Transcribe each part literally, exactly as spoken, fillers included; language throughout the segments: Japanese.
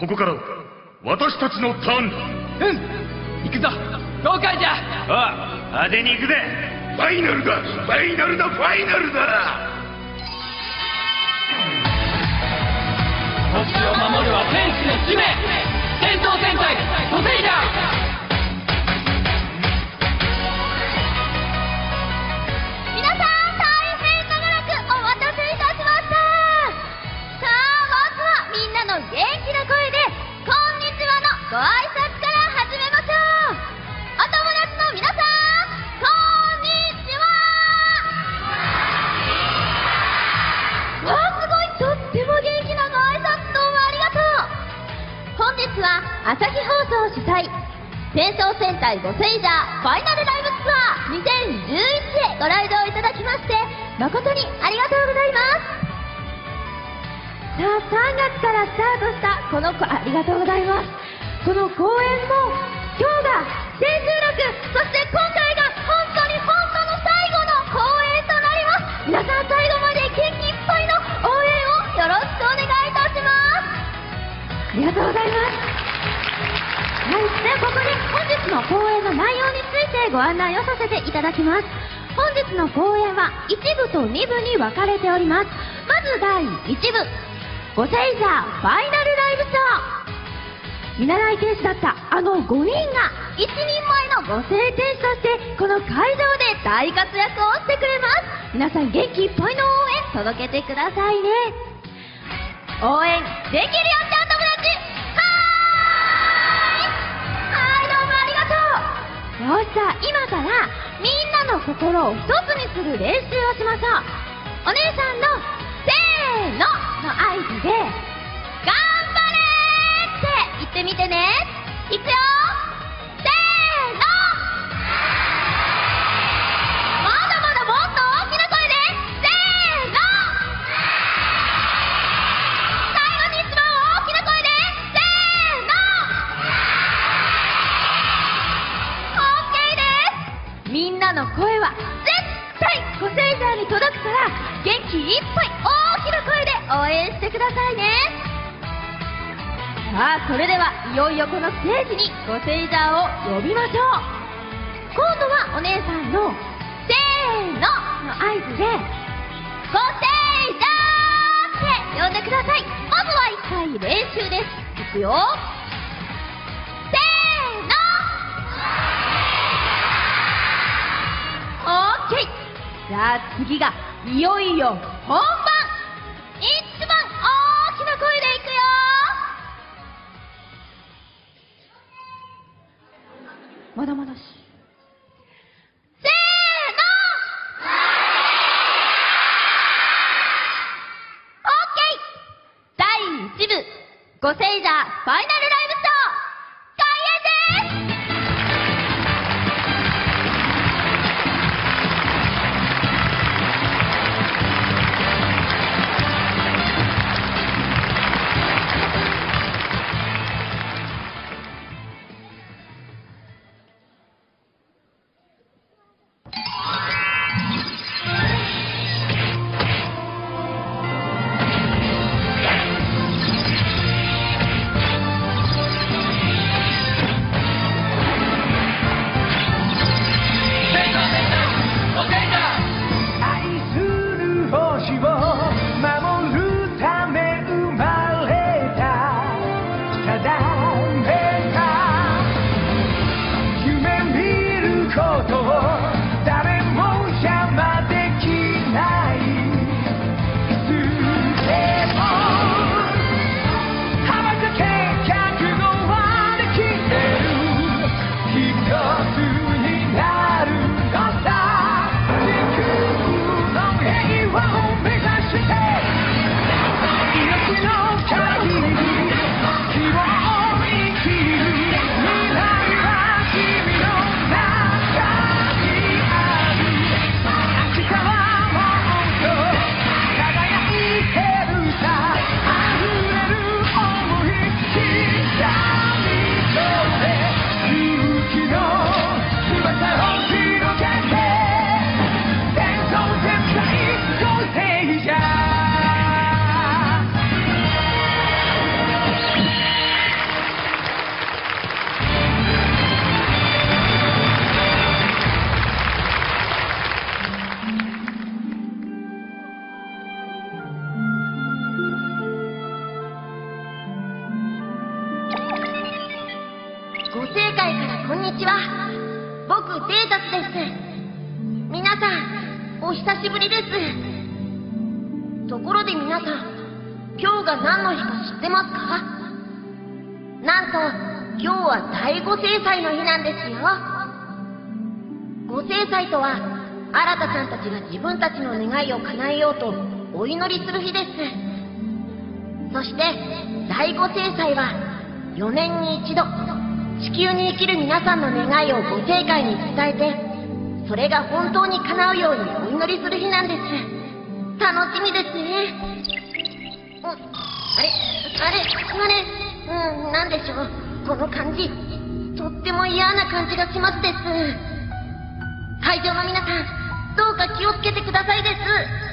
ここから私たちのターンだ。 うん、行くぞ。了解じゃ。 ああ、派手に行くぜ。ファイナルだ、ファイナルだ、ファイナルだ。 星を守るは天使の使命。戦闘戦隊ポセイダー。 皆さん、大変長らくお待たせいたしました。さあ、まずはみんなの元気な声で「こんにちは」のご挨拶から始めましょう。お友達の皆さん、こんにちは。わあ、すごい、とっても元気なご挨拶、どうもありがとう。本日は朝日放送主催戦争戦隊ゴセイジャーファイナルライブツアーにせんじゅういちへご来場いただきまして誠にありがとうございます。さあ、さんがつからスタートしたこの子、ありがとうございます。この公演も今日が千秋楽、そして今回が本当に本当の最後の公演となります。皆さん、最後まで元気いっぱいの応援をよろしくお願いいたします。ありがとうございます。はい、ではここで本日の公演の内容についてご案内をさせていただきます。本日の公演はいちぶとにぶに分かれております。まずだいいちぶ、ゴセイジャーファイナルライブツアー。見習い天使だったあのごにんが一人前のご聖天使としてこの会場で大活躍をしてくれます。皆さん、元気いっぱいの応援届けてくださいね。応援できるよってお友達、よし、じゃあ今からみんなの心を一つにする練習をしましょう。お姉さんのせーのの合図で頑張れって言ってみてね。いくよ、せーの。まだまだもっと大きな声でせーの。最後に一番大きな声でせーの。みんなの声は絶対ゴセイジャーに届くから、元気いっぱい大きな声で応援してくださいね。さあ、それではいよいよこのステージにゴセイジャーを呼びましょう。今度はお姉さんのせーのの合図でゴセイジャーって呼んでください。まずは一回練習です。いくよ、せーの。オーケー。じゃあ次がいよいよ本番。一番大きな声でいくよ。まだまだし。せーの。オーケー。だいいちぶゴセイジャーファイナルライブツアー開演です。 内からこんにちは。僕データスです。皆さんお久しぶりです。ところで皆さん、今日が何の日か知ってますか？なんと今日は第五聖祭の日なんですよ。五聖祭とは新さんたちが自分たちの願いを叶えようとお祈りする日です。そして第五聖祭はよねんに一度地球に生きる皆さんの願いをご聖会に伝えて、それが本当に叶うようにお祈りする日なんです。楽しみですね。うん、あれあれあれうん、なんでしょう、この感じとっても嫌な感じがしますです。会場の皆さん、どうか気をつけてくださいです。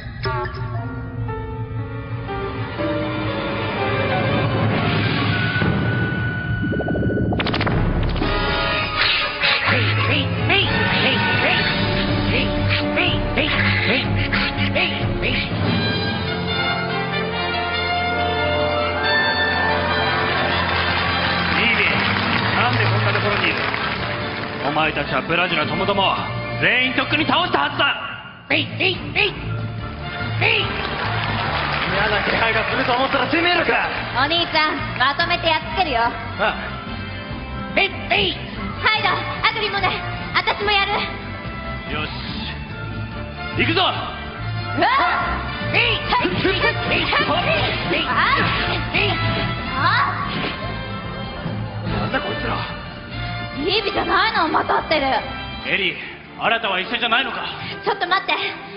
お前たちはブラジルの友々全員とっくに倒したはずだ。えいえいえいえい。嫌な気配がすると思ったら攻めるか。 お兄ちゃん、まとめてやっつけるよ。 あえいえい。 ハイド、アグリもね、私もやる。 よし行くぞ。 うわっえいはいえいえいああなんだこいつら。 ビビじゃないのまとってる。 エリー、新たは一緒じゃないのか。 ちょっと待って。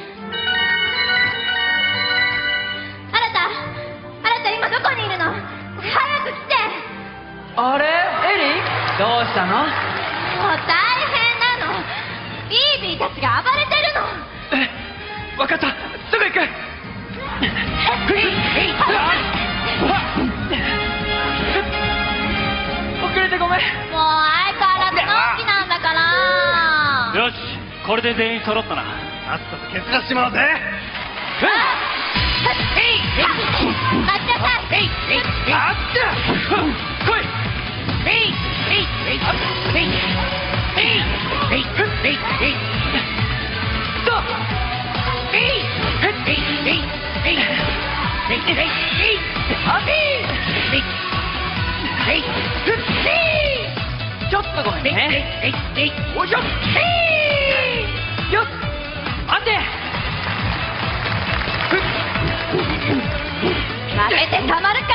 あなた、あなた今どこにいるの？早く来て。 あれエリー、どうしたの？ もう大変なの。ビービーたちが暴れてるの。 え、わかった、すぐ行く。遅れてごめん。 もう相変わらずのんきなんだから。 よし、これで全員揃ったな。さっさと蹴散らしちまうぜ。 待ちなさい。 あっちゃ来い。 ちょっとごめんね。 おいしょ。 よっ、待て。 負けてたまるか。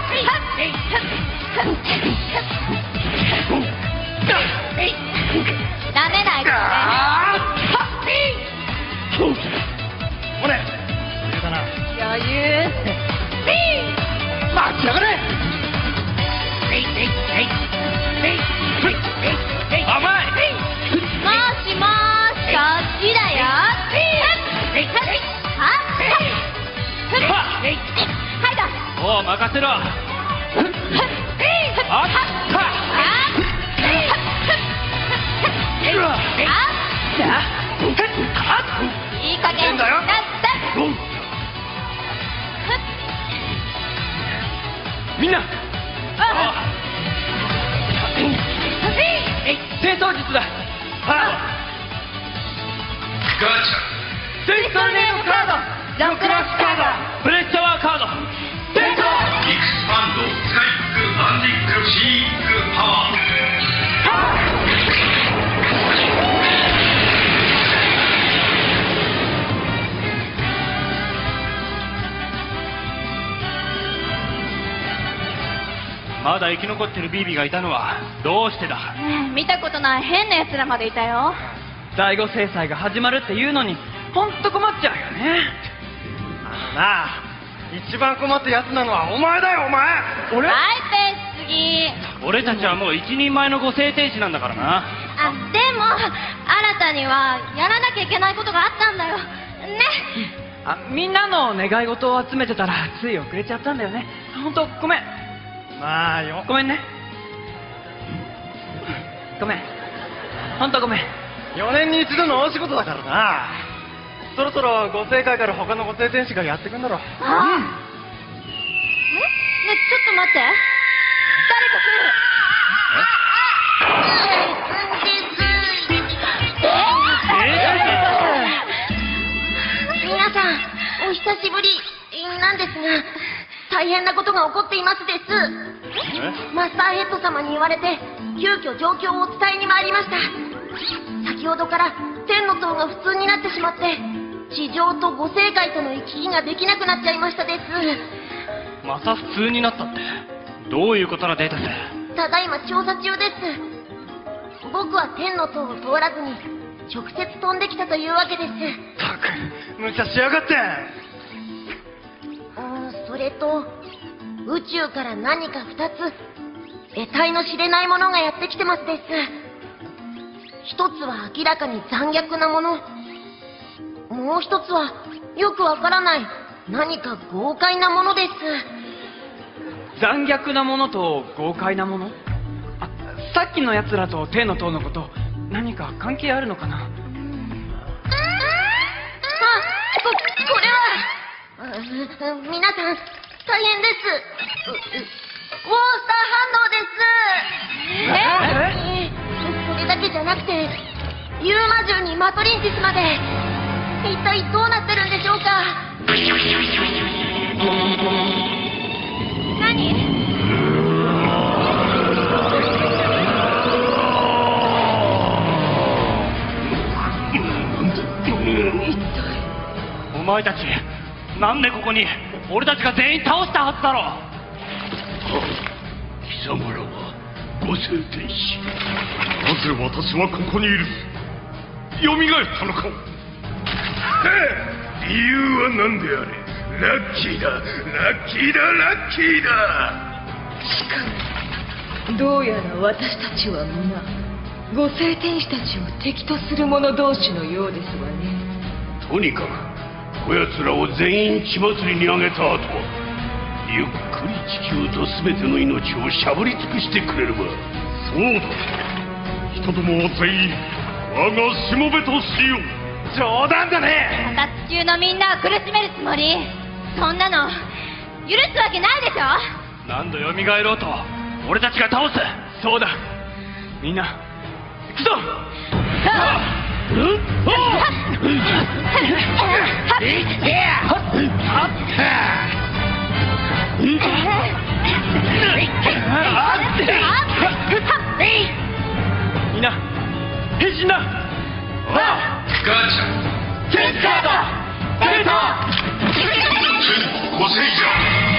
ダメないからね。 ほれ余裕だな。 余裕。 待ちやがれ。甘い。 もしもーし、こっちだよ。はいだ。 おう任せろ。あっいい加減だよ。 みんな戦闘術だ。 ガチャツイストルネードカード、ジャンクラッシュカード、 プレッシャワーカード。 戦闘。 エクスパンドスカイックアンディックシーックパワー。まだ生き残ってるビービーがいたのはどうしてだ。 見たことない変な奴らまでいたよ。 第五制裁が始まるっていうのにほんと困っちゃうよね。 あのな、一番困ったやつなのはお前だよ。お前俺ハイペースすぎ。 俺たちはもう一人前のご聖天使なんだからな。 あ、でも新たにはやらなきゃいけないことがあったんだよね。 あ、みんなの願い事を集めてたらつい遅れちゃったんだよね。ほんとごめん。 まあよ、 ごめんね。ごめん、ほんとごめん。 よねんに一度の大仕事だからな。そろそろご聖会から他のご聖天使がやってくんだろう。 あ、うん、え、ね、ちょっと待って。誰か来る。 大変なことが起こっていますです。マスターヘッド様に言われて急遽状況を伝えに参りました。先ほどから天の塔が普通になってしまって、地上と五星界との行き来ができなくなっちゃいましたです。 また普通になったってどういうことのデータで？ ただいま調査中です。僕は天の塔を通らずに直接飛んできたというわけです。 ったく無茶しやがって。 うん、それと宇宙から何かふたつ得体の知れないものがやってきてますです。一つは明らかに残虐なもの、もう一つはよくわからない何か豪快なものです。 残虐なものと豪快なもの？あ、さっきのやつらと天の塔のこと何か関係あるのかな？ あ、こ、これは、う皆さん大変です。ウウォースター反動です。え？それだけじゃなくてユーマ獣にマトリンシスまで一体どうなってるんでしょうか？何？ お前たちなんでここに？俺たちが全員倒したはずだろ。 貴様らは五星天使。なぜ私はここにいる？蘇ったのか？理由は何であれ、ラッキーだ、ラッキーだ、ラッキーだ。 しかもどうやら私たちは皆五星天使たちを敵とする者同士のようですわね。 とにかくこやつらを全員血祭りにあげた後はゆっくり地球と全ての命をしゃぶり尽くしてくれれば。そうだ、人どもは全員我がしもべとしよう。 冗談だね。 また地球のみんなを苦しめるつもり？そんなの許すわけないでしょ。 何度蘇ろうと俺たちが倒す。 そうだ、みんな行くぞ。みんな変身だ。 ガチャセンサーだ。センサー五星じゃ。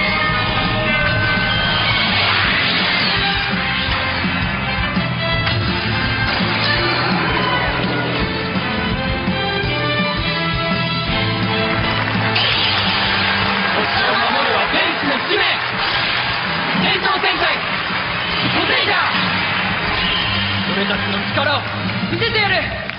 俺たちの力を見せてやる。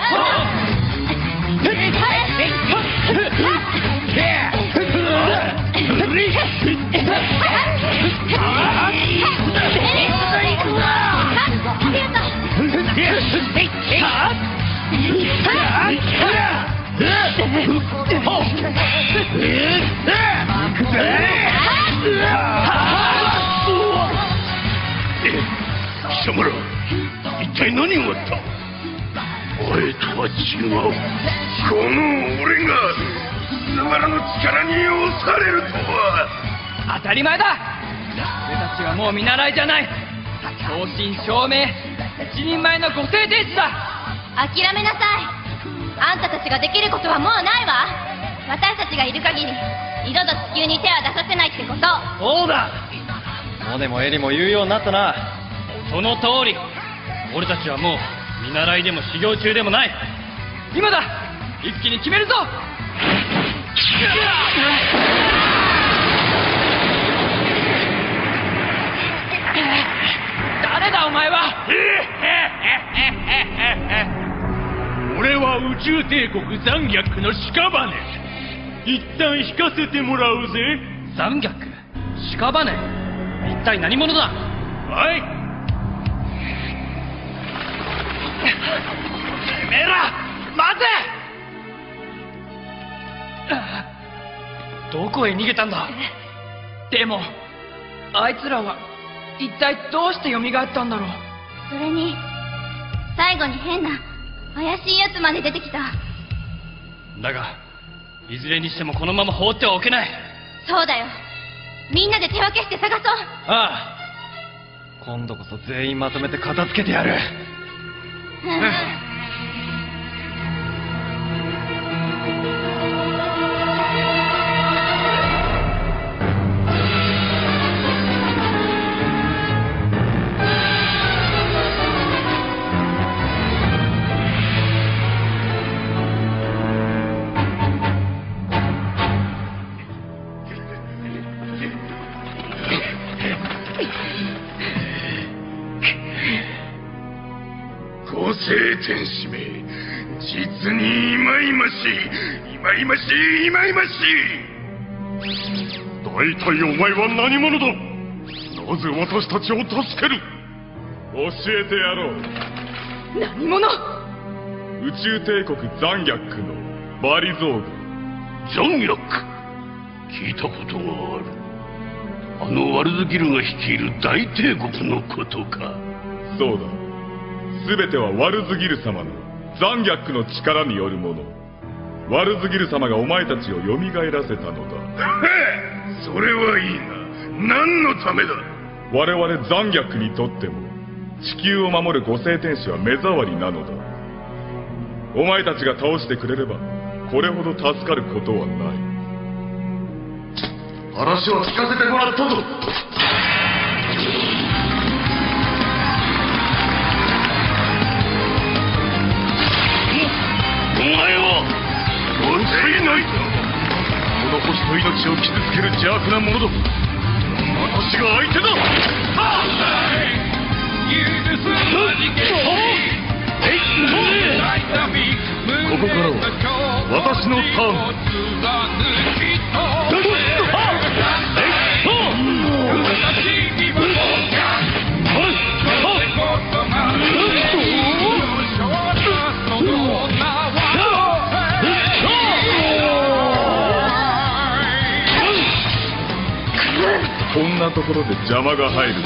貴様ら一体何があった？俺とは違う。この俺が貴様らの力に押されるとは。 当たり前だ。俺たちはもう見習いじゃない。正真正銘一人前の五星天使だ。 諦めなさい。あんたたちができることはもうないわ。私たちがいる限り二度と地球に手は出させないってこと。 そうだ。モネもエリも言うようになったな。その通り。俺たちはもう見習いでも修行中でもない。 今だ。一気に決めるぞ。誰だお前は。 俺は宇宙帝国残虐の屍。一旦引かせてもらうぜ。 残虐？屍？一体何者だ？ はい。 てめえら待て。どこへ逃げたんだ？ でもあいつらは一体どうして蘇ったんだろう。 それに最後に変な怪しいやつまで出てきた。 だがいずれにしてもこのまま放ってはおけない。 そうだよ。 みんなで手分けして探そう。 ああ、今度こそ全員まとめて片付けてやる。 個性天使め、実にいまいましい、いまいましい、いまいましい。大体お前は何者だ。なぜ私たちを助ける。 教えてやろう。 何者。 宇宙帝国ザンギャックのバリゾーグ。 ザンギャック、聞いたことがある。あのワルズギルが率いる大帝国のことか。 そうだ、全てはワルズギル様のザンギャックの力によるもの。ワルズギル様がお前たちを蘇らせたのだ。 へえ、それはいいな。何のためだ。 我々ザンギャックにとっても地球を守る五星天使は目障りなのだ。お前たちが倒してくれればこれほど助かることはない。 話は聞かせてもらったぞ。お前はもったいない。この星の命を傷つける邪悪なものだ。私が相手だ。ここからは私のターン。 こんなところで邪魔が入ると。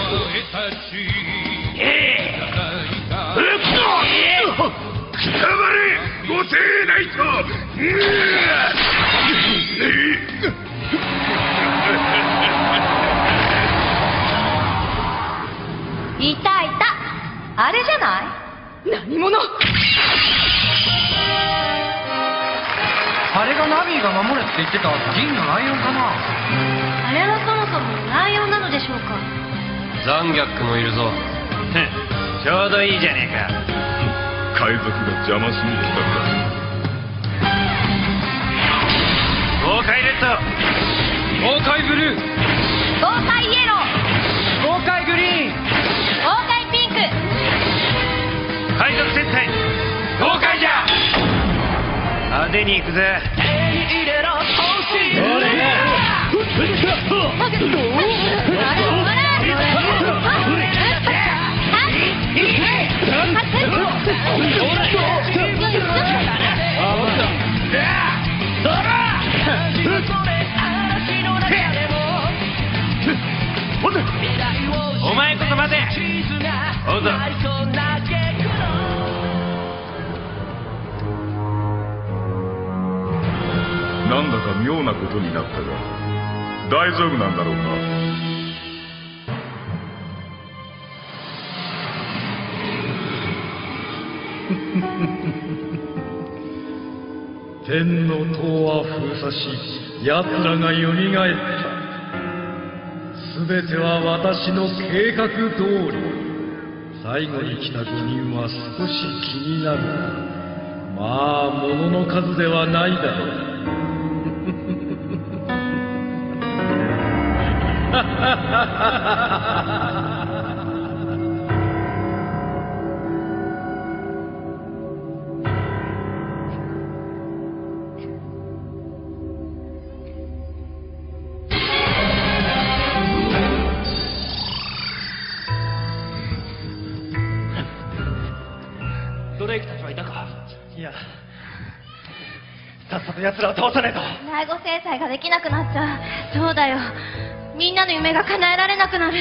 くたばれご星ナイト。 いたいた、あれじゃない。 何者。 あれがナビーが守れって言ってた銀のライオンかな。 あれはそもそもライオンなのでしょうか。 ザンギャックもいるぞ。ちょうどいいじゃねえか。 海賊が邪魔しに来たんだ。 豪快レッド、豪快ブルー、 豪快イエロー、 豪快グリーン、 豪快ピンク、 海賊戦隊豪快じゃ。派手に行くぜ。お前こそ待て。どうぞ。 なんだか妙なことになったが大丈夫なんだろうか。 天の塔は封鎖し、奴らがよみがえった。すべては私の計画通り。最後に来たごにんは少し気になるが、まあ物の数ではないだろう。 ドレイクたちはいたか。いや、さっさと奴らを倒さねえと。 第五制裁ができなくなっちゃう。そうだよ、みんなの夢が叶えられなくなる。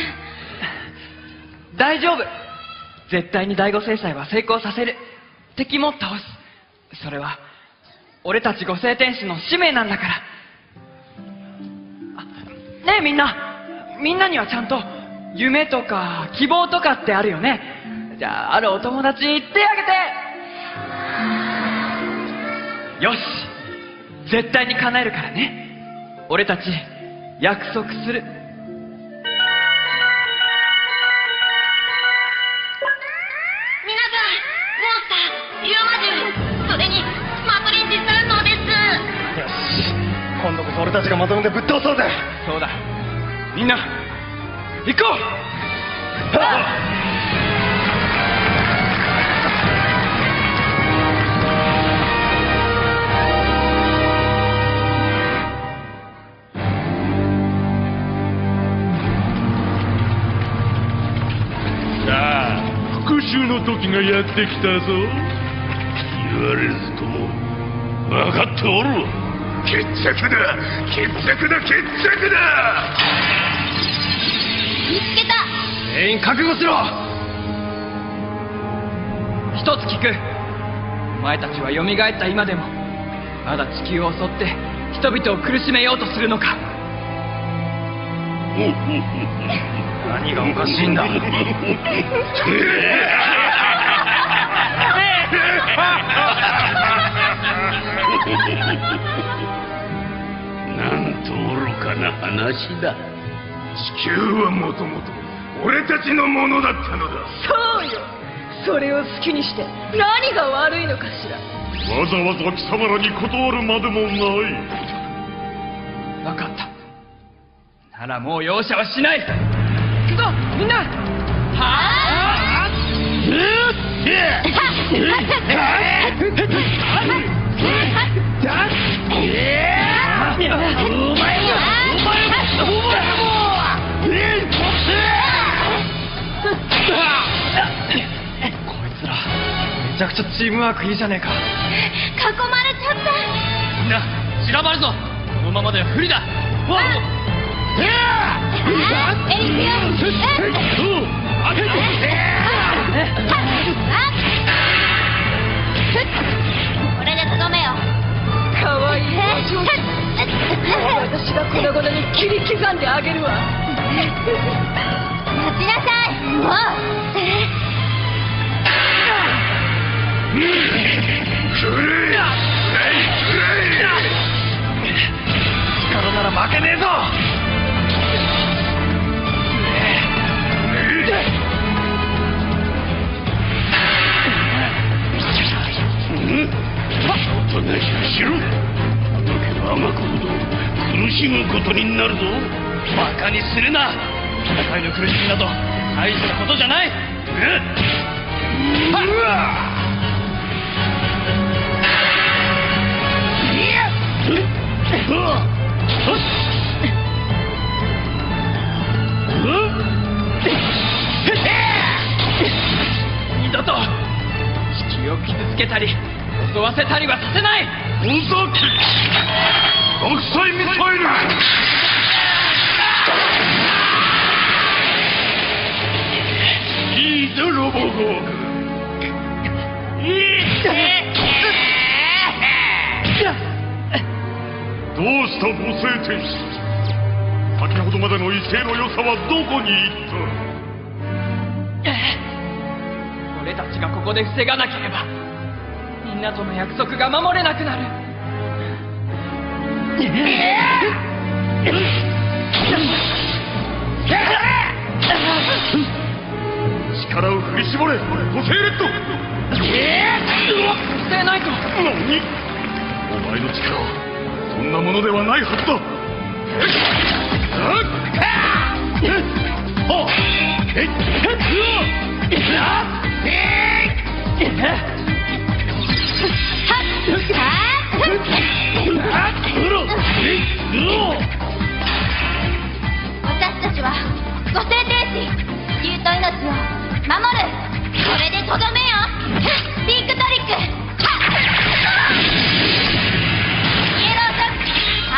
大丈夫、絶対に第五制裁は成功させる。敵も倒す。それは俺たち五星天使の使命なんだから。あ、ねえみんな、 みんなにはちゃんと夢とか希望とかってあるよね。じゃあ、あるお友達手挙げて。よし、絶対に叶えるからね。俺たち約束する。 皆さん、モンスター、ユーマ獣、それにマトリンジ三能です。 よし、今度こそ俺たちがまとめてぶっ倒そうぜ。 そうだ、みんな行こう。 復讐の時がやってきたぞ。言われずとも分かっておる。決着だ、決着だ、決着だ。 見つけた。 全員覚悟しろ。一つ聞く。お前たちは蘇った今でもまだ地球を襲って人々を苦しめようとするのか。 何がおかしいんだ。 なんと愚かな話だ。地球はもともと俺たちのものだったのだ。 そうよ。それを好きにして何が悪いのかしら。 わざわざ貴様らに断るまでもない。 分かった。ならもう容赦はしない。行くぞみんな。はあ。こいつらめちゃくちゃチームワークいいじゃねえか。 囲まれちゃった。 みんな散らばるぞ。このままでは不利だ。わっエリクよ。これでとどめよ。 かわいいわ嬢ちゃん。私が粉々に切り刻んであげるわ。 待ちなさい。もう力なら負けねえぞ。 おとなしくしろ。だけどあがくほど苦しむことになるぞ。 バカにするな。戦いの苦しみなど大したことじゃない。 二度と地球を傷つけたり襲わせたりはさせない。 本作国際ミサイル。いいぞロボ号。どうした母性天使。先ほどまでの威勢の良さはどこに行った。 俺たちがここで防がなければみんなとの約束が守れなくなる。 力を振り絞れ母性レッド。 捨てないと。 何？お前の力はそんなものではないはずだ。 私たちは母性天使、地球と命を守る。これでとどめよ。ビッグトリック。イエローショック。ア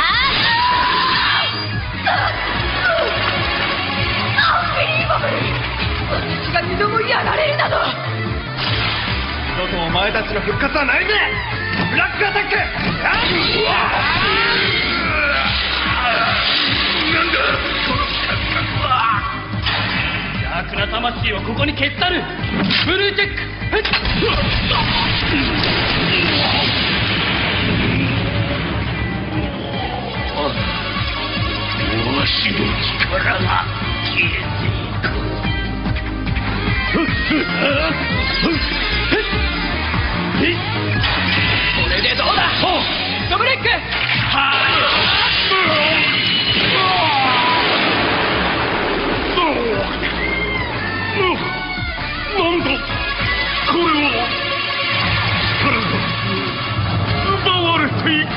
ンビリーバブル。 私が二度もやられるなど。 二度とお前たちの復活はないぜ。ブラックアタック。 なんだこの企画。 悪な魂をここに消し去る。ブルーチェック。 わしの力が消えていく。 これでどうだ。ドブレック。 なんだこれは。奪われていく。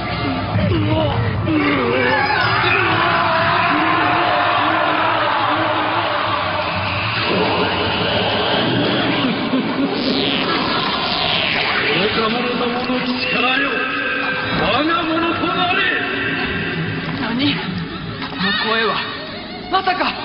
愚か者どもの力よ、我が物となれ。 何？この声はまさか。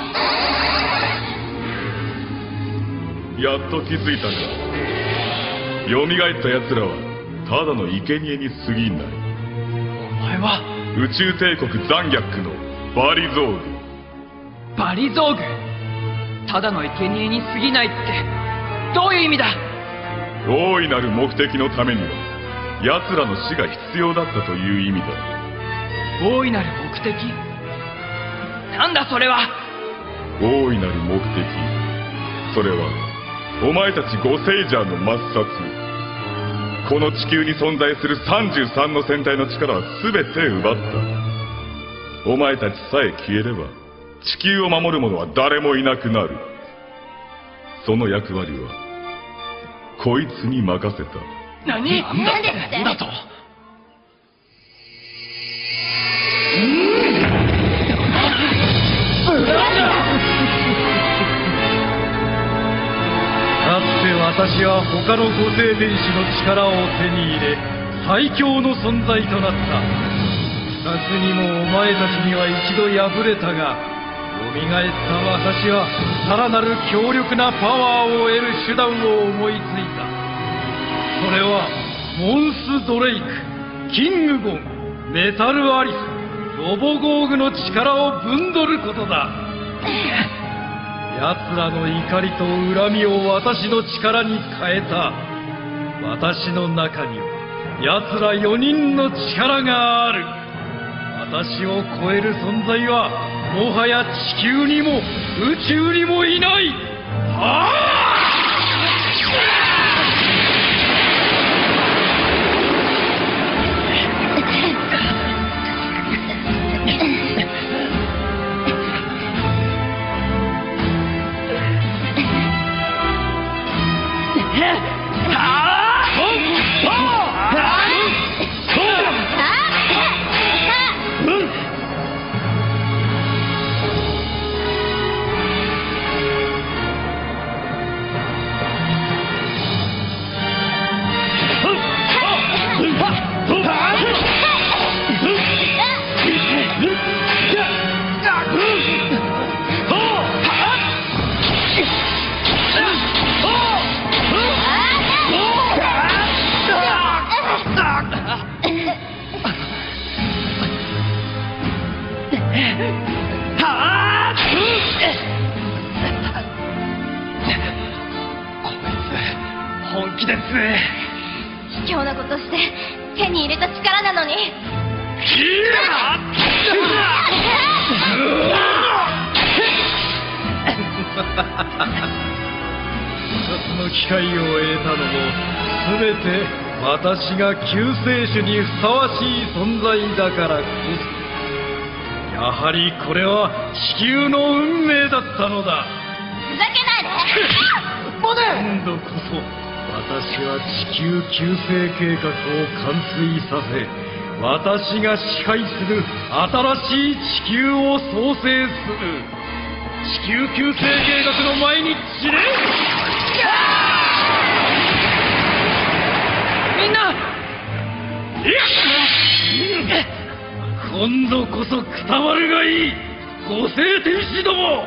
やっと気づいたか。蘇った奴らはただの生贄に過ぎない。 お前は宇宙帝国ザンギャックのバリゾーグ。 バリゾーグ。ただの生贄に過ぎないってどういう意味だ。 大いなる目的のためには奴らの死が必要だったという意味だ。 大いなる目的。なんだそれは。 大いなる目的、それはお前たちゴセイジャーの抹殺。この地球に存在するさんじゅうさんの戦隊の力は全て奪った。お前たちさえ消えれば地球を守る者は誰もいなくなる。その役割はこいつに任せた。 何？ なんだって？なんだと？ かつて私は他の五星天使の力を手に入れ最強の存在となった。不覚にもお前たちには一度敗れたが、蘇った私はさらなる強力なパワーを得る手段を思いついた。それはモンス・ドレイク、キングゴン、メタル・アリス、ロボゴーグの力をぶんどることだ。奴らの怒りと恨みを私の力に変えた。私の中には奴らよにんの力がある。私を超える存在はもはや地球にも宇宙にもいない。はあ！ 本気です。 卑怯なことして手に入れた力なのに。 復活の機会を得たのも全て私が救世主にふさわしい存在だからこそ。やはりこれは地球の運命だったのだ。 ふざけないで。 モネ！ 今度こそ私は地球救世計画を完遂させ、私が支配する新しい地球を創生する。地球救世計画の前に散れ！ みんな！ 今度こそくたばるがいい、五星天使ども！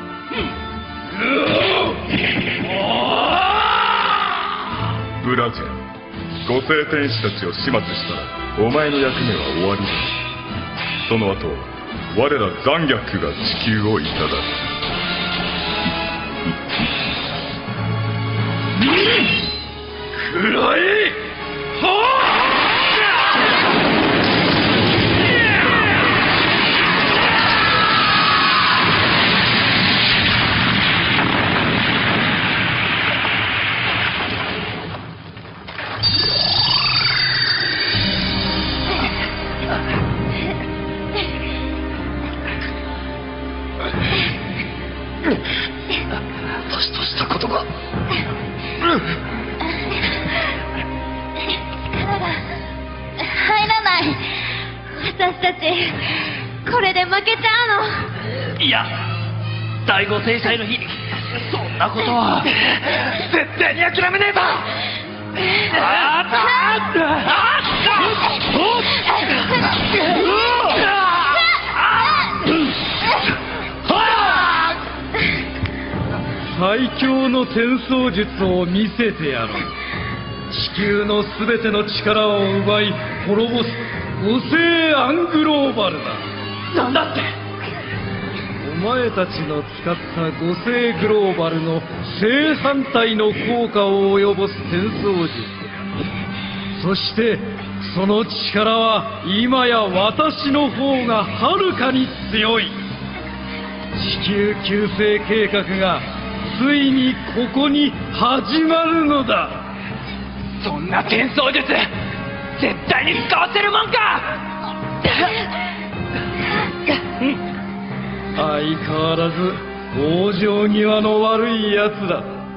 ブラジャー、五星天使たちを始末したらお前の役目は終わりだ。その後我らザンギャックが地球をいただく。 らえ。 私としたことが。 力が入らない。私たちこれで負けちゃうの。 いや、第五制裁の日にそんなことは。絶対に諦めねえぞ。あったあ最強の転送術を見せてやろう。地球のすべての力を奪い滅ぼす五星アングローバルだ。 なんだって。 お前たちの使った五星グローバルの正反対の効果を及ぼす転送術。そしてその力は今や私の方がはるかに強い。地球救世計画がついにここに始まるのだ。 そんな転送術絶対に使わせるもんか。 相変わらず往生際の悪いやつだ。 な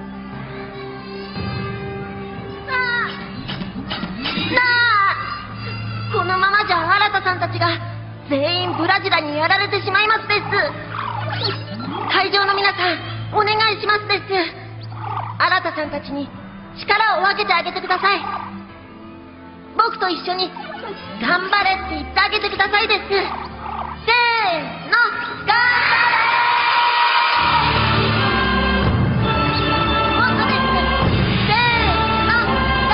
あ、このままじゃ新さんたちが全員ブラジラにやられてしまいますです。会場の皆さんお願いしますです。新さんたちに力を分けてあげてください。僕と一緒に頑張れって言ってあげてくださいです。せーの、頑張れ。もっとです。せーの、頑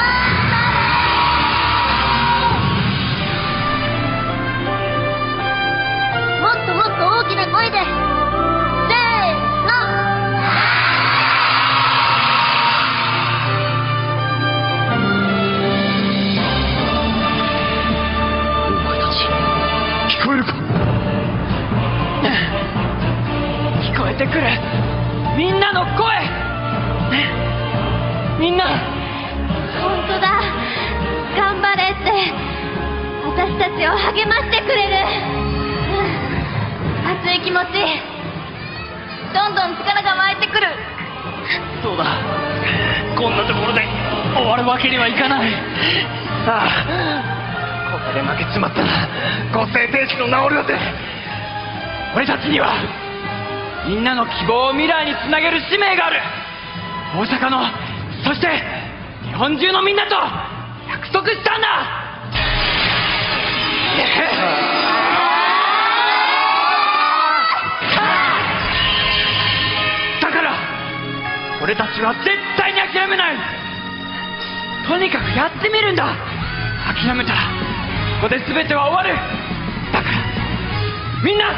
張れ。もっともっと大きな声で。 聞こえてくるみんなの声。みんな本当だ。頑張れって私たちを励ましてくれる。熱い気持ちどんどん力が湧いてくる。 そうだ、こんなところで終わるわけにはいかない。ああ、ここで負けちまったら五星停止の名残だぜ。 俺たちにはみんなの希望を未来につなげる使命がある。大阪の、そして日本中のみんなと約束したんだ。だから俺たちは絶対に諦めない。とにかくやってみるんだ。諦めたらここで全ては終わる。だからみんな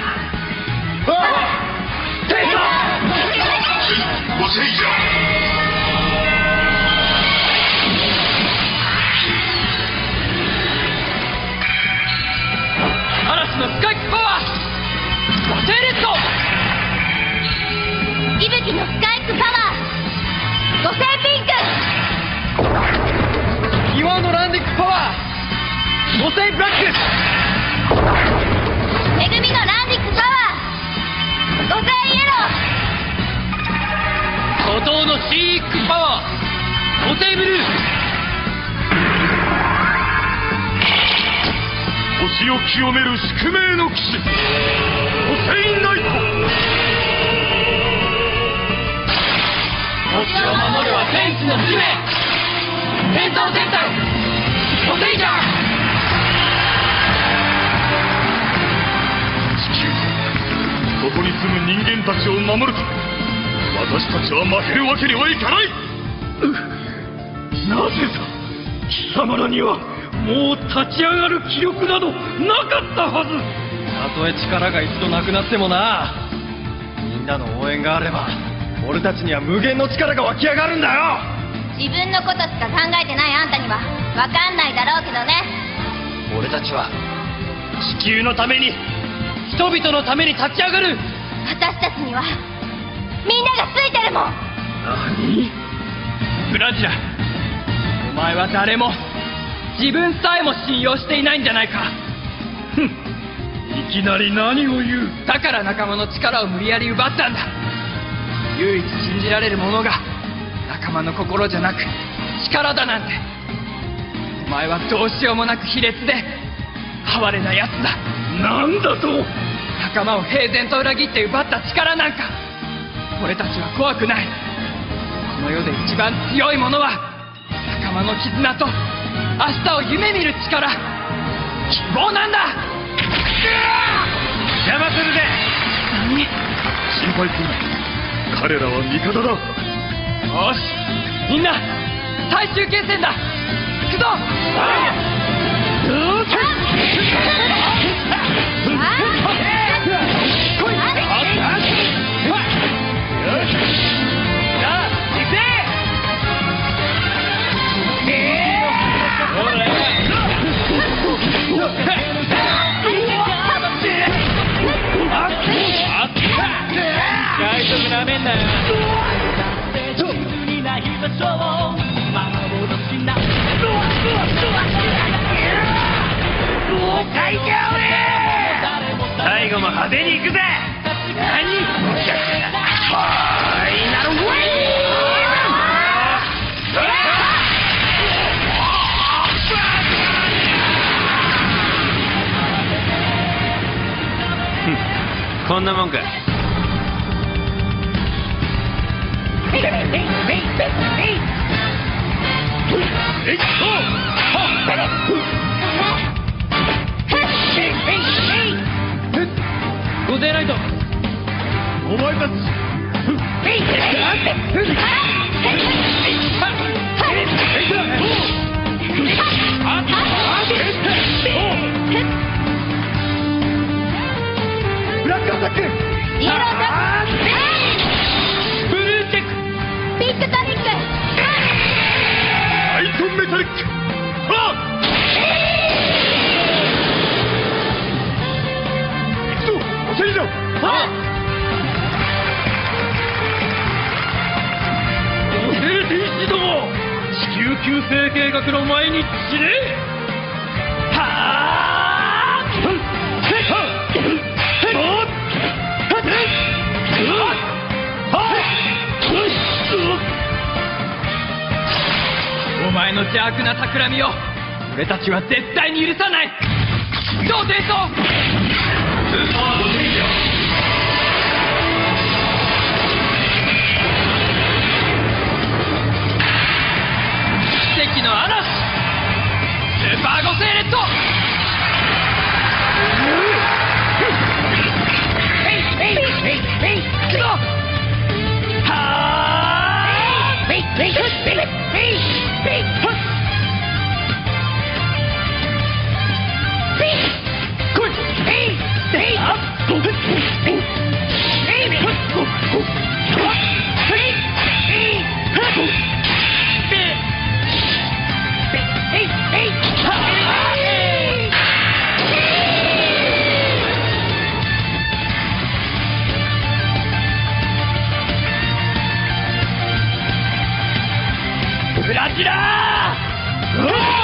テイトごせいじゃ。 嵐のスカイクパワーご星レッド。 息吹のスカイクパワーご星ピンク。 岩のランディックパワーご星ブラック。 恵みのランディックパワーご星イエロー。 孤島のシーイックパワーご星ブルー。 星を清める宿命の騎士五星ナイト。 星を守るは天使の使命。戦闘戦隊ご星じゃ。 地球、ここに住む人間たちを守ると私たちは負けるわけにはいかない。 なぜだ。貴様らにはもう立ち上がる気力などなかったはず。 たとえ力が一度なくなってもな、みんなの応援があれば俺たちには無限の力が湧き上がるんだよ。 自分のことしか考えてないあんたにはわかんないだろうけどね。 俺たちは地球のために、人々のために立ち上がる。 私たちにはみんながついてるもん。 何？ブラジラ、お前は誰も自分さえも信用していないんじゃないか。 ふん、いきなり何を言う。 だから仲間の力を無理やり奪ったんだ。唯一信じられるものが仲間の心じゃなく力だなんて。お前はどうしようもなく卑劣で哀れなやつだ。 なんだと？ 仲間を平然と裏切って奪った力なんか俺たちは怖くない。この世で一番強いものは仲間の絆と明日を夢見る力、希望なんだ。 邪魔するぜ。 何？ 心配するな、彼らは味方だ。 よし、みんな最終決戦だ。行くぞ。 最後も派手に行くぜ。何？ファイナルウェイブ。こんなもんか。 ゴゼライト、 お前たちブラックアタック、 イエロータック、 ブルーチェック、 ビッグトニック、 アイコンメタリック。はっ、行くぞ焦りだ。はっ、おせい天使ども、地球救世計画の前に散れ。はあ、 お前の邪悪な企みを俺たちは絶対に許さない。どう転送。奇跡の嵐、スーパーゴセイレット。行くぞ。はーい。ブラジラー。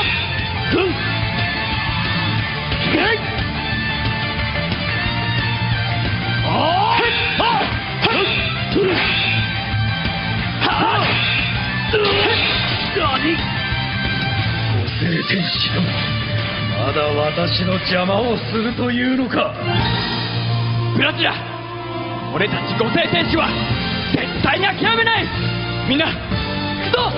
ご聖天使ども、まだ私の邪魔をするというのか。 ブラジラ、俺たち五聖天使は絶対に諦めない。みんな行くぞ。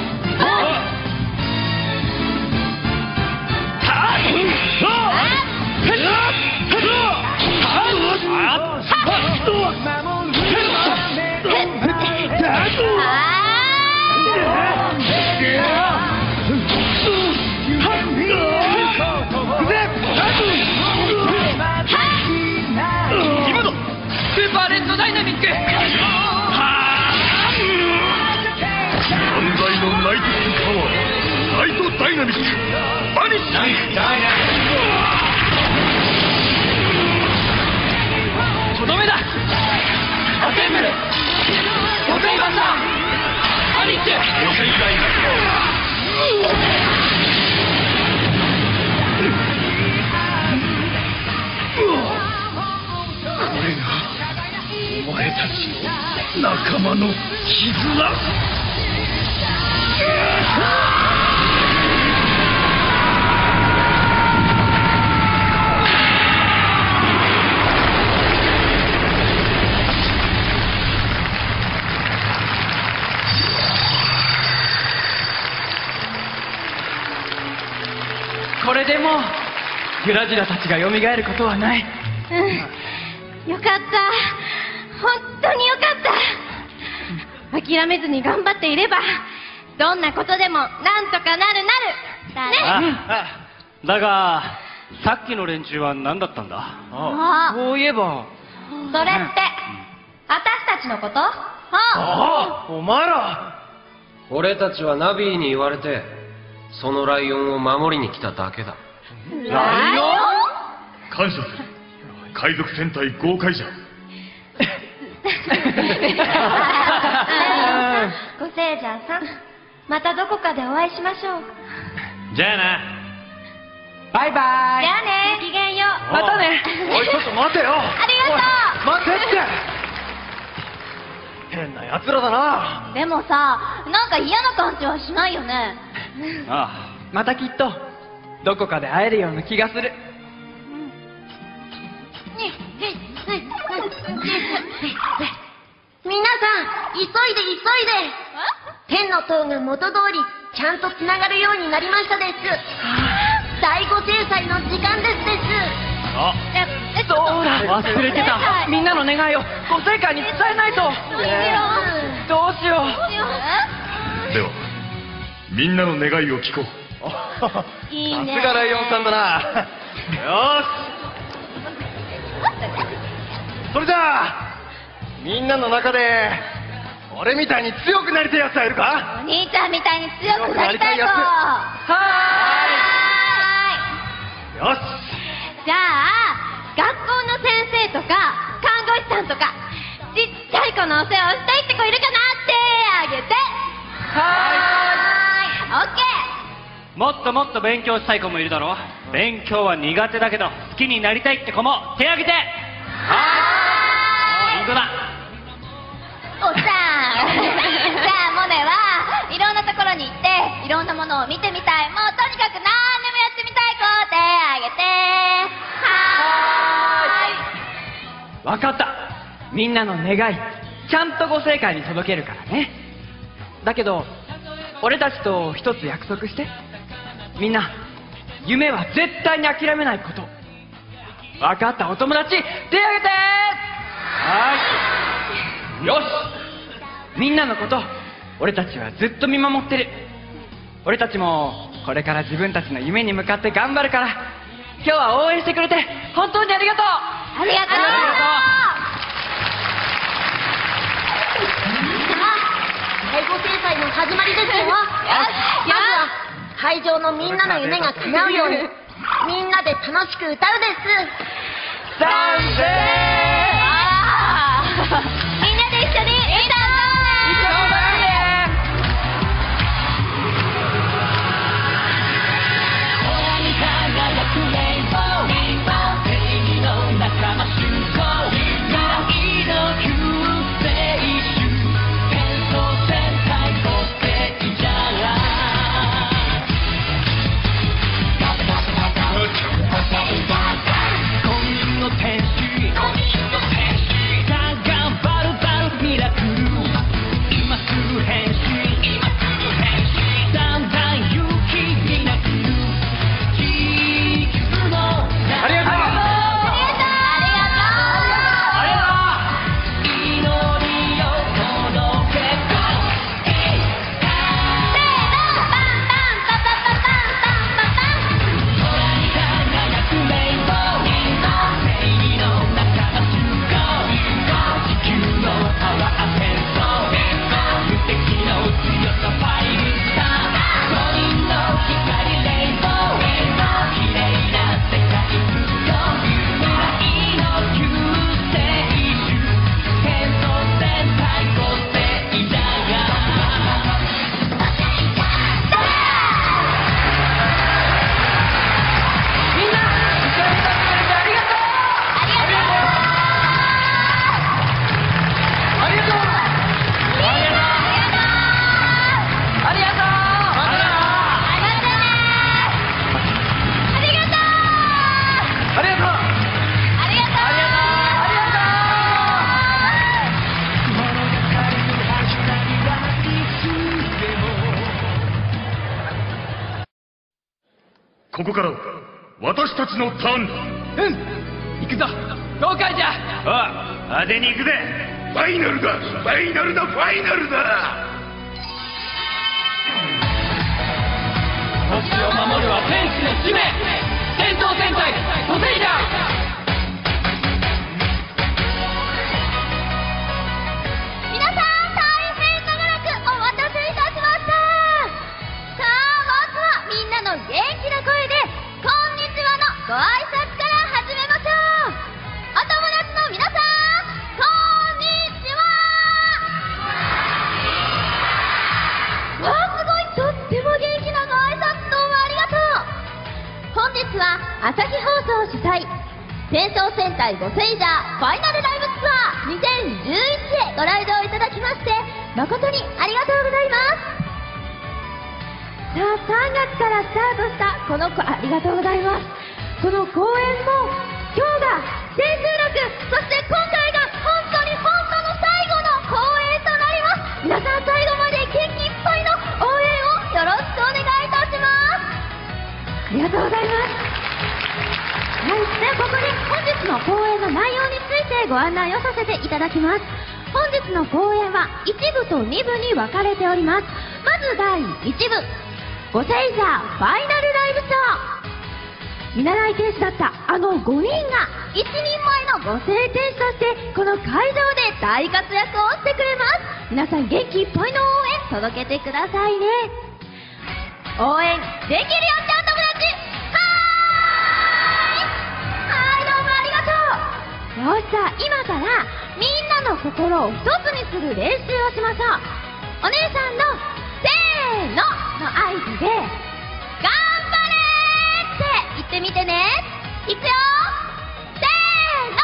今のスーパーレッドダイナミック。 犯罪のないとどめだ。アセンブル、ごせいばんだ。アニッチュ、ごせいかい。 これがお前たちの仲間の絆。 これでもうグラジラたちが蘇ることはない。 うん、よかった。本当によかった。諦めずに頑張っていればどんなことでもなんとかなるなるだね。 ああ、だがさっきの連中は何だったんだ。 あそういえばそれって私たちのこと？あああ、お前ら。 俺たちはナビーに言われてそのライオンを守りに来ただけだ。 ライオン？ 感謝する。海賊戦隊豪快じゃ。 ご聖者さん、またどこかでお会いしましょう。 じゃあな。 バイバイ。 じゃあね、ごきげんよう。 またね。 おい、ちょっと待てよ。 ありがとう。 待てって。変な奴らだな。 でもさ、なんか嫌な感じはしないよね。 ああ、 またきっとどこかで会えるような気がする。 皆さん、急いで急いで。天の塔が元通りちゃんとつながるようになりましたです。第五制裁の時間ですです。 あ、 え、えっと、 そうだ、忘れてた。みんなの願いをご聖会に伝えないと。どうしよう。 ではみんなの願いを聞こう。 いいね。 さすがライオンさんだな。よし。それじゃあみんなの中で俺みたいに強くなりたいやつはいるか？ お兄ちゃんみたいに強くなりたい子。 強くなりたいやつ。 はーい。 よし。 じゃあ学校の先生とか看護師さんとかちっちゃい子のお世話をしたいって子いるかな？手あげて。はーい。オッケー。 もっともっと勉強したい子もいるだろう。勉強は苦手だけど好きになりたいって子も手挙げて。はい。いい子だ。 おっさん。じゃあモネはいろんなところに行っていろんなものを見てみたい。もうとにかく何でもやってみたい子手あげて。はーい。 わかった。みんなの願いちゃんとご聖会に届けるからね。だけど俺たちと一つ約束して。みんな夢は絶対に諦めないこと。わかった。お友達手挙げて。はい。よし。みんなのこと俺たちはずっと見守ってる。俺たちもこれから自分たちの夢に向かって頑張るから今日は応援してくれて本当にありがとう。 ありがとう。 第五制裁の始まりですよ。まずは会場のみんなの夢が叶うようにみんなで楽しく歌うです。 賛成。 あーみんなで一緒に歌おうね。 一緒に歌うね。 天使ここからは私たちのターンだ。 うん、行くぞゴーカイジャー。 おう、派手に行くぜ。 ファイナルだ、ファイナルだ、ファイナルだ。 星を守るは天使の使命。戦闘戦隊ポセイダー。 皆さん、大変長らくお待たせいたしました。さあ、まずはみんなの元気な声でこんにちはのご挨拶から始めましょう。お友達の皆さん、こんにちは。わあ、すごい、とっても元気なご挨拶、どうもありがとう。本日は朝日放送主催戦争戦隊ゴセイジャーファイナルライブツアーにせんじゅういちへご来場いただきまして誠にありがとうございます。さあ、さんがつからスタートしたこの子、ありがとうございます。この公演も今日が千秋楽、そして今回が本当に本当の最後の公演となります。皆さん、最後まで元気いっぱいの応援をよろしくお願いいたします。ありがとうございます。はい、ではここで本日の公演の内容についてご案内をさせていただきます。本日の公演はいちぶとにぶに分かれております。まずだいいちぶ、ゴセイジャーファイナルライブショー。見習い天使だったあのごにんが一人前のご聖天使としてこの会場で大活躍をしてくれます。皆さん、元気いっぱいの応援届けてくださいね。応援できるよってお友達、よし、さあ今からみんなの心を一つにする練習をしましょう。お姉さんのせーのの合図で頑張れって言ってみてね。いくよ、せーの。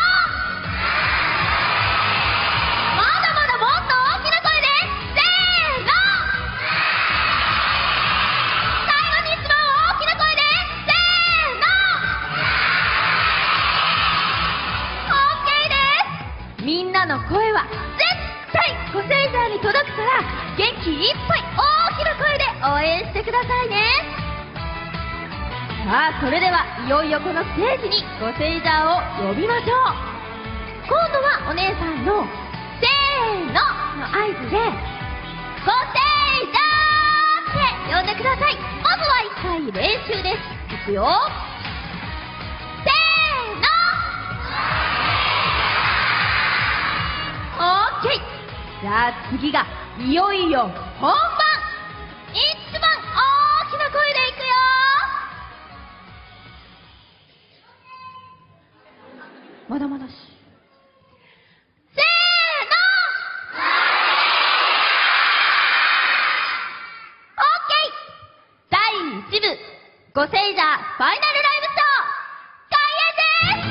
まだまだもっと大きな声でせーの。最後に一番大きな声でせーの。みんなの声は絶対ゴセイジャーに届くから、元気いっぱい大きな声で応援してくださいね。さあ、それではいよいよこのステージにゴセイジャーを呼びましょう。今度はお姉さんのせーのの合図でゴセイジャーって呼んでください。まずは一回練習です。いくよ、せーの。オーケー。じゃあ次がいよいよ本番。一番大きな声でいくよ。まだまだし。せーの。オーケー。だいいちぶゴセイジャーファイナルライブショー開演です。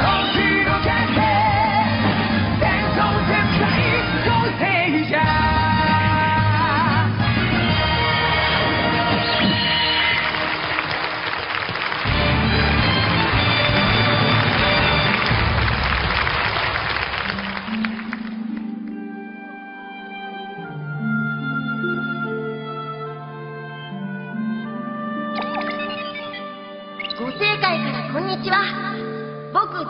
戦争戦隊ゴセイジャー。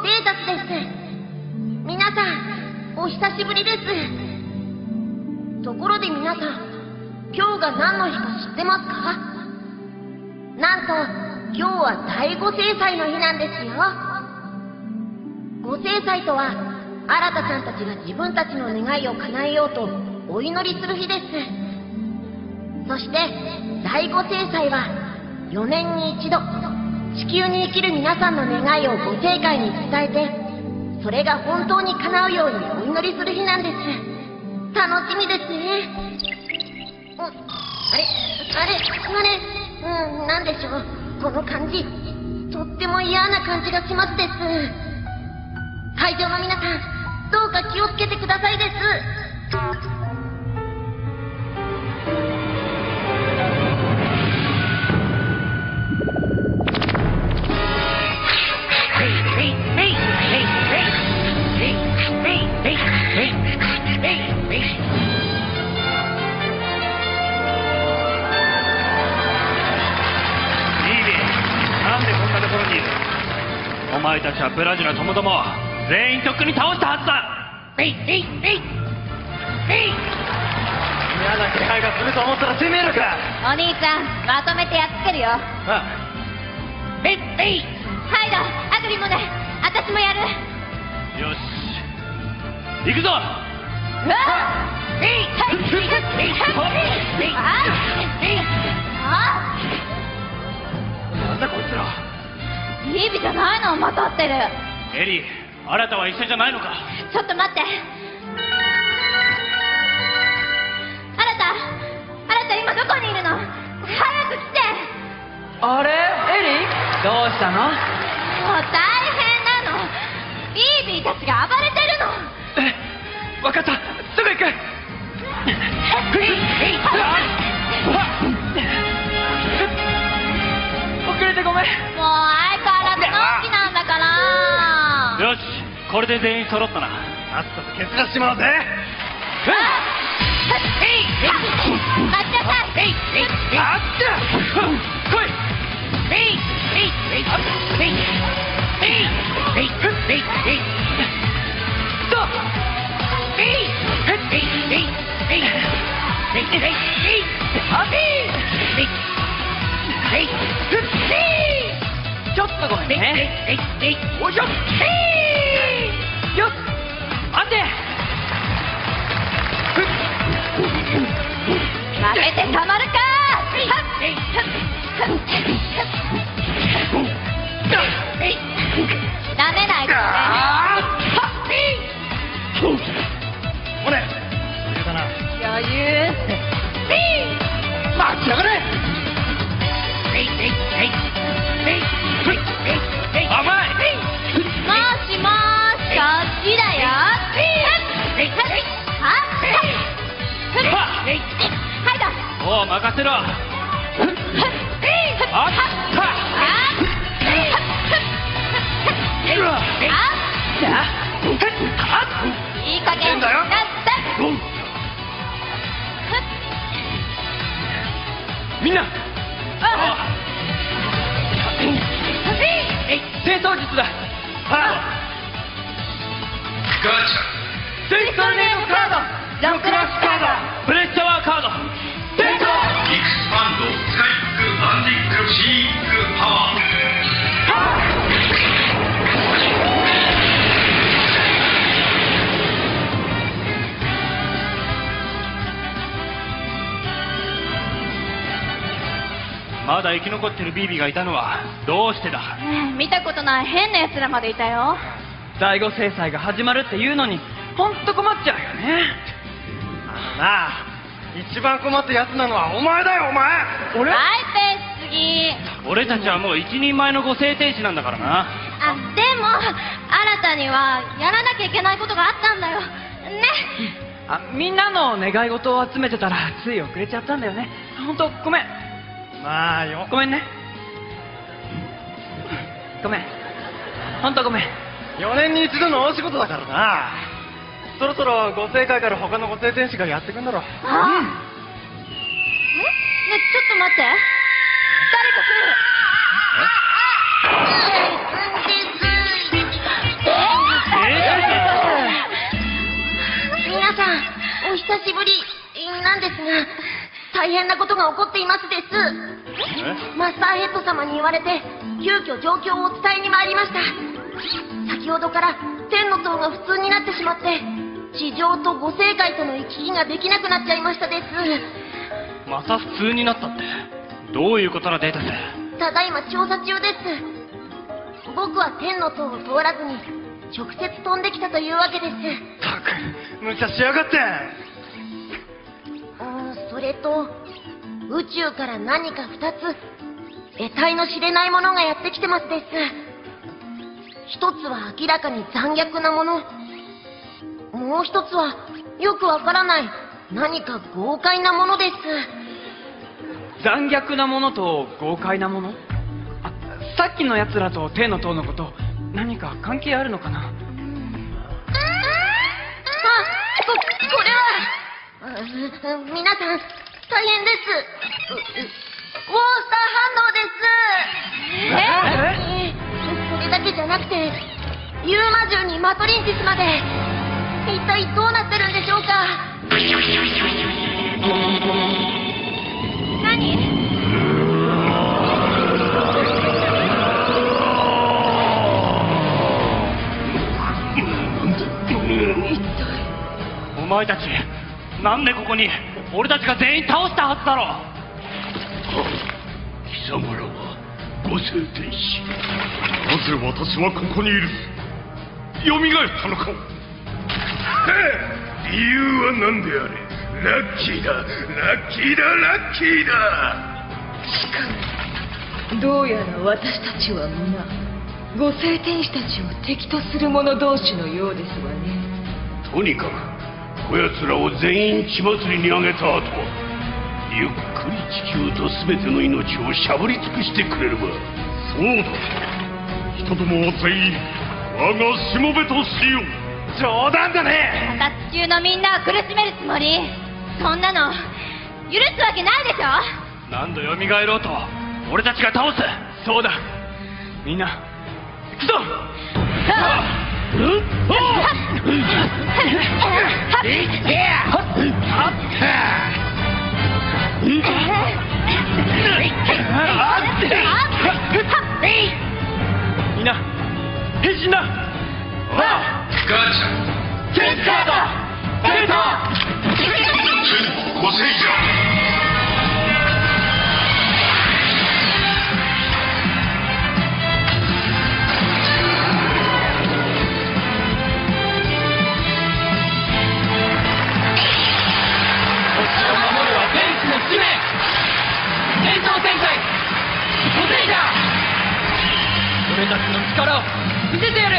生たちです。皆さん、お久しぶりです。ところで皆さん、今日が何の日か知ってますか？なんと、今日は第五聖祭の日なんですよ。五聖祭とは、新ちゃんたちが自分たちの願いを叶えようとお祈りする日です。そして第五聖祭はよねんに一度、地球に生きる皆さんの願いをご聖会に伝えて、それが本当に叶うようにお祈りする日なんです。楽しみですね。うん、あれあれあれうん、なんでしょう、この感じ、とっても嫌な感じがしますです。会場の皆さん、どうか気をつけてくださいです。 お前たちはブラジルのともども全員とっくに倒したはずだ。えいえいえいえい。嫌な気配がすると思ったら攻めるか。 お兄ちゃん、まとめてやっつけるよ。 あえいえい。 ハイド、アグリもね、私もやる。 よし、行くぞ。 うわっ、えいはいえいえいえいああなんだこいつら。 ビビじゃないの、まとってる。 エリー、あなたは一緒じゃないのか。 ちょっと待って。あなた、あなた今どこにいるの？早く来て。 あれエリー、どうしたの？ もう大変なの。ビービーたちが暴れてるの。 え、わかった、すぐ行く。遅れてごめん。 もう相変わらずのんきなんだから。 よし、これで全員揃ったな。さっさと蹴散らしちまおうぜ。 待ちなさい。 あっちゃ来い。 ちょっとごめんね。おいしょ。よっ、安定。 負けてたまるか。ダメないでね。 おね、余裕だな。 余裕。 待ちやがれ。甘い。 もしもーし、こっちだよ。はいだ。 おう、任せろ。あっいい加減だよ。 みんな、清掃術だ。 ガチャ。 ツイストルネードカード、ロックラッシュカード、 ブレッシャワーカード。 成功。 エクスパンドスカイピックアンディックシーックパワー。 まだ生き残ってるビービーがいたのはどうしてだ。 ねえ、見たことない変な奴らまでいたよ。 第五制裁が始まるっていうのにほんと困っちゃうよね。 あのな、一番困ったやつなのはお前だよ、お前。 俺？ ハイペースすぎ。 俺たちはもう一人前のご聖天使なんだからな。 あ、でも新たにはやらなきゃいけないことがあったんだよね。 あ、みんなの願い事を集めてたらつい遅れちゃったんだよね。ほんとごめん。 まあよ、 ごめんね。ごめん、ほんとごめん。 よねんに一度の大仕事だからな。そろそろご聖会から他のご聖天使がやってくんだろう。 ああ、え、ね、ちょっと待って、誰か来る。 お久しぶりなんですが、大変なことが起こっていますです。マスターヘッド様に言われて急遽状況を伝えに参りました。先ほどから天の塔が普通になってしまって、地上と五星界との行き来ができなくなっちゃいましたです。 また普通になったってどういうことのデータス？ ただいま調査中です。僕は天の塔を通らずに直接飛んできたというわけです。 ったく無茶しやがって。 それと宇宙から何かふたつ得体の知れないものがやってきてますです。一つは明らかに残虐なもの、もう一つはよくわからない何か豪快なものです。 残虐なものと豪快なもの？あ、さっきのやつらと天の塔のこと何か関係あるのかな？ あ、こ、これは皆さん大変です。ウォースター反動です。ええ、それだけじゃなくてユーマ獣にマトリンシスまで一体どうなってるんでしょうか。何？ お前たちなんでここに？俺たちが全員倒したはずだろ。 貴様らは五星天使。 なぜ私はここにいる？蘇ったのか？ 理由は何であれ、ラッキーだ、ラッキーだ、ラッキーだ。 しかもどうやら私たちは皆五星天使たちを敵とする者同士のようですわね。 とにかくこやつらを全員血祭りにあげた後はゆっくり地球と全ての命をしゃぶり尽くしてくれれば。 そうだ、人どもは全員我がしもべとしよう。 冗談だね。 また地球のみんなを苦しめるつもり？そんなの許すわけないでしょ。 何度蘇ろうと俺たちが倒す。そうだ、みんな行くぞ。みんな変身だ。 ガチャセンターだ。センター五星じゃ。 俺たちの力を見せてやる。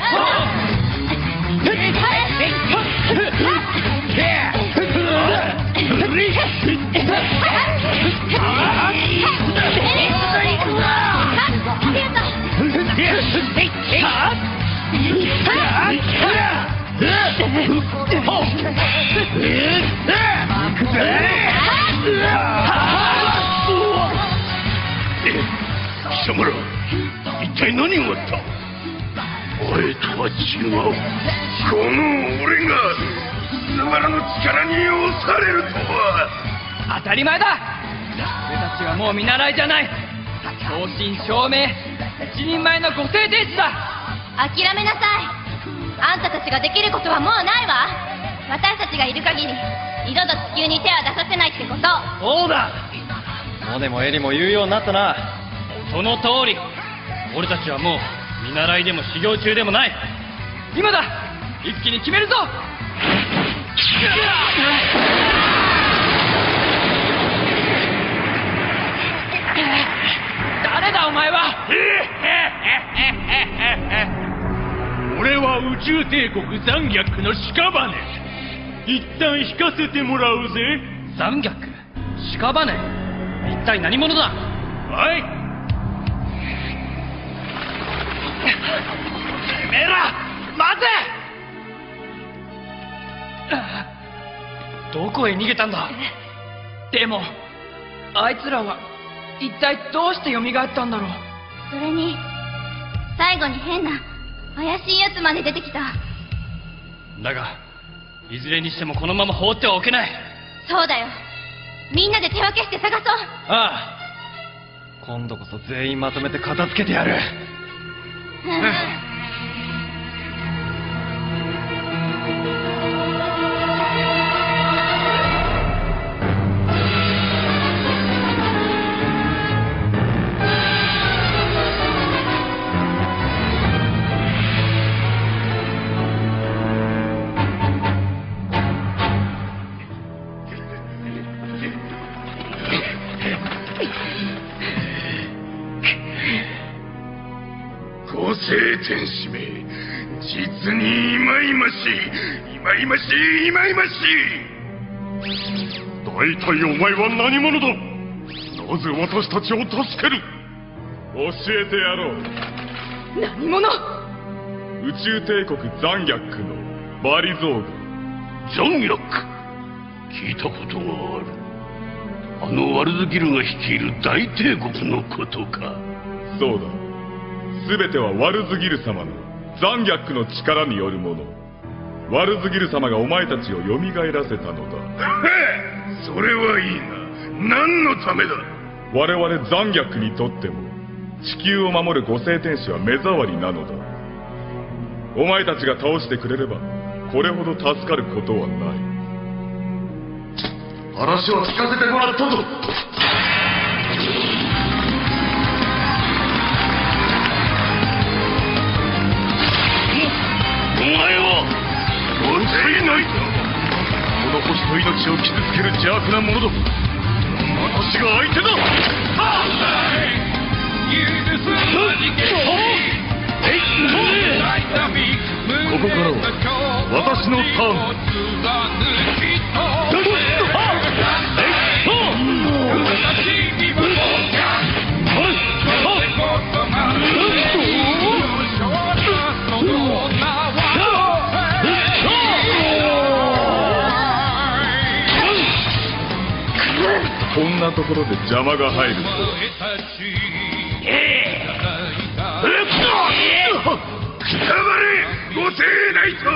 貴様ら一体何があった？前とは違う。この俺が貴様らの力に押されるとは。 当たり前だ。俺たちはもう見習いじゃない。正真正銘一人前の五星天使だ。 諦めなさい。あんたたちができることはもうないわ。私たちがいる限り二度と地球に手は出させないってこと。 そうだ。 モネもエリも言うようになったな。 その通り。俺たちはもう見習いでも修行中でもない。今だ。一気に決めるぞ。誰だお前は。 俺は宇宙帝国残虐の屍。一旦引かせてもらうぜ。 残虐？屍？一体何者だ。 はい。 てめえら待て。どこへ逃げたんだ。でもあいつらは一体どうして蘇ったんだろう。 それに最後に変な怪しいやつまで出てきた。 だがいずれにしてもこのまま放ってはおけない。 そうだよ。みんなで手分けして探そう。 ああ、今度こそ全員まとめて片付けてやる。 天使め、実にいまいましい、いまいましい、いまいましい。大体お前は何者だ。なぜ私たちを助ける。 教えてやろう。 何者。 宇宙帝国ザンギャックのバリゾーグ。 ザンギャック、聞いたことがある。あのワルズギルが率いる大帝国のことか。 そうだ、すべてはワルズギル様のザンギャックの力によるもの。ワルズギル様がお前たちを蘇らせたのだ。 へえ、それはいいが、何のためだ。 我々ザンギャックにとっても地球を守る五星天使は目障りなのだ。お前たちが倒してくれればこれほど助かることはない。 話を聞かせてもらったぞ。お前はもったいない。この星と命を傷つける邪悪なものだ。私が相手だ。ここからは私のターン。 こんなところで邪魔が入ると。 ええ、くたばれご星ナイト。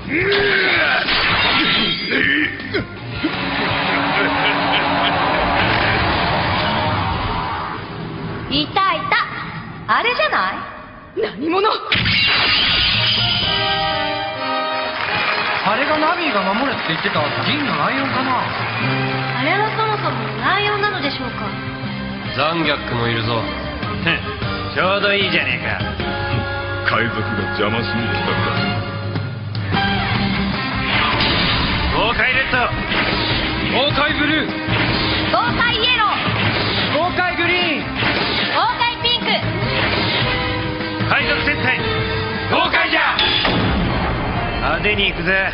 いたいた、あれじゃない。 何者。 あれがナビーが守れって言ってた銀のライオンかな。 あれはそもそもライオンなのでしょうか。 ザンギャックもいるぞ。 ちょうどいいじゃねえか。海賊が邪魔しに来たんだ。 豪快レッド、豪快ブルー、 豪快イエロー、 豪快グリーン、 豪快ピンク。 海賊接待豪快じゃ。派手に行くぜ。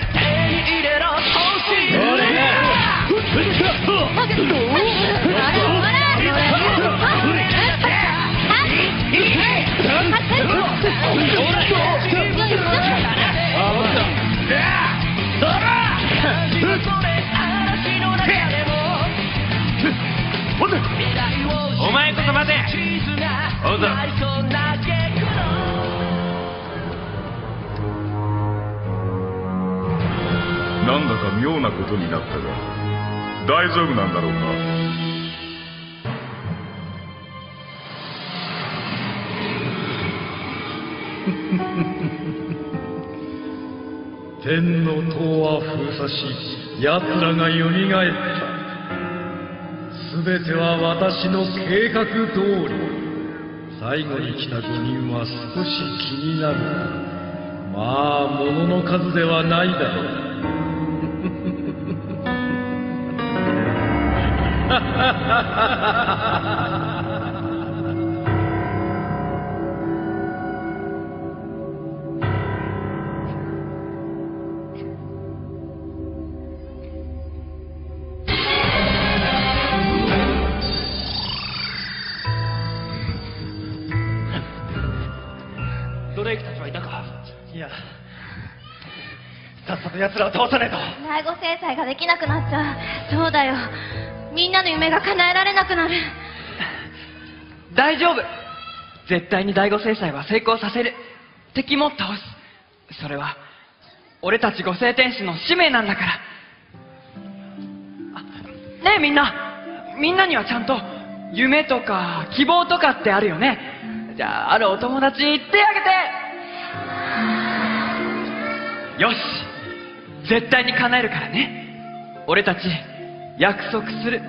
お前こそ待て。どうぞ。 なんだか妙なことになったが大丈夫なんだろうか。 天の塔は封鎖し奴らがよみがえった。すべては私の計画通り。最後に来たごにんは少し気になるが、まあ物の数ではないだろう。 ドレイクたちはいたか。いや、さっさと奴らを倒さねえと。 第五制裁ができなくなっちゃう。そうだよ、みんなの夢が叶えられなくなる。 大丈夫、絶対に第五制裁は成功させる。敵も倒す。それは俺たち五星天使の使命なんだから。あ、ねえみんな、みんなにはちゃんと夢とか希望とかってあるよね。じゃあ、あるお友達手挙げて。よし、絶対に叶えるからね。俺たち約束する。